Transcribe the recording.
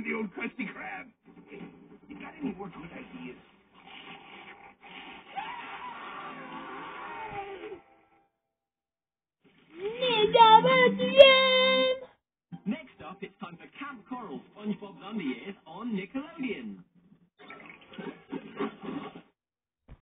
with the old Krusty Krab. Hey, you got any more good ideas? Next up, it's time for Camp Coral, SpongeBob's Underyears on Nickelodeon.